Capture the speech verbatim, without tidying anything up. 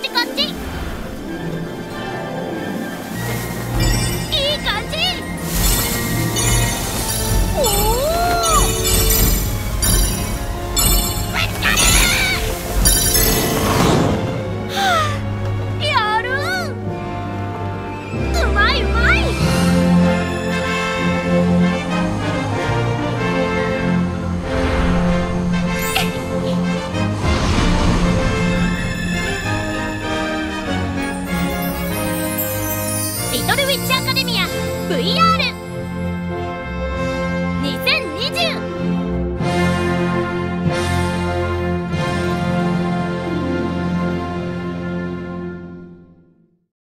ちこっち。いい感じ。おお、ぶつかる。はあ、やるん。うまいうまい。リトルウィッチアカデミア ブイアール。